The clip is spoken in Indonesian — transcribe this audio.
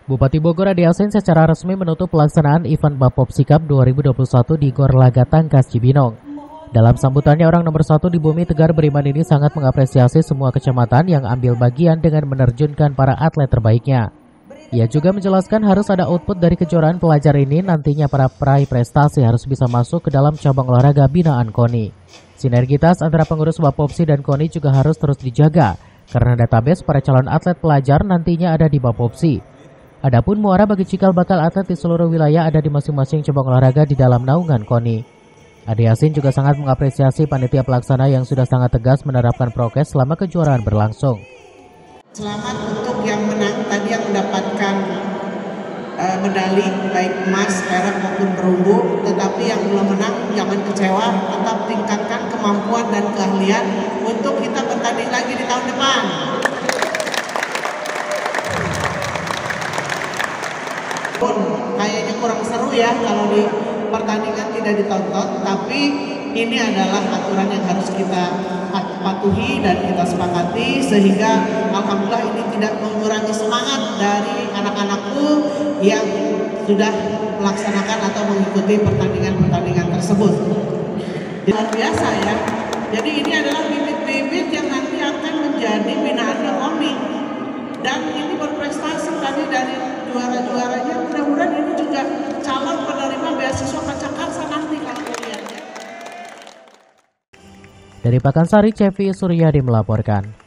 Bupati Bogor Ade Yasin secara resmi menutup pelaksanaan event Bapopsi Cup 2021 di Gor Laga Tangkas Cibinong. Dalam sambutannya, orang nomor 1 di bumi Tegar Beriman ini sangat mengapresiasi semua kecamatan yang ambil bagian dengan menerjunkan para atlet terbaiknya. Ia juga menjelaskan harus ada output dari kejuaraan pelajar ini, nantinya para peraih prestasi harus bisa masuk ke dalam cabang olahraga binaan KONI. Sinergitas antara pengurus Bapopsi dan KONI juga harus terus dijaga, karena database para calon atlet pelajar nantinya ada di Bapopsi. Adapun muara bagi cikal bakal atlet di seluruh wilayah ada di masing-masing cabang olahraga di dalam naungan KONI. Ade Yasin juga sangat mengapresiasi panitia pelaksana yang sudah sangat tegas menerapkan prokes selama kejuaraan berlangsung. Selamat untuk yang menang tadi, yang mendapatkan medali baik emas, perak maupun perunggu. Tetapi yang belum menang jangan kecewa, tetap tingkatkan kemampuan dan keahlian untuk kita bertanding lagi di tahun depan. Kayaknya kurang seru ya kalau di pertandingan tidak ditonton, tapi ini adalah aturan yang harus kita patuhi dan kita sepakati, sehingga alhamdulillah ini tidak mengurangi semangat dari anak-anakku yang sudah melaksanakan atau mengikuti pertandingan-pertandingan tersebut. Luar biasa ya. Jadi ini adalah bibit-bibit yang nanti akan menjadi binaannya KONI, dan ini berprestasi tadi dari juara-juaranya. Mudah-mudahan ini juga calon penerima beasiswa Pacakarsa nanti kalau kuliahnya. Dari Pakansari, Cevi Suryadi melaporkan.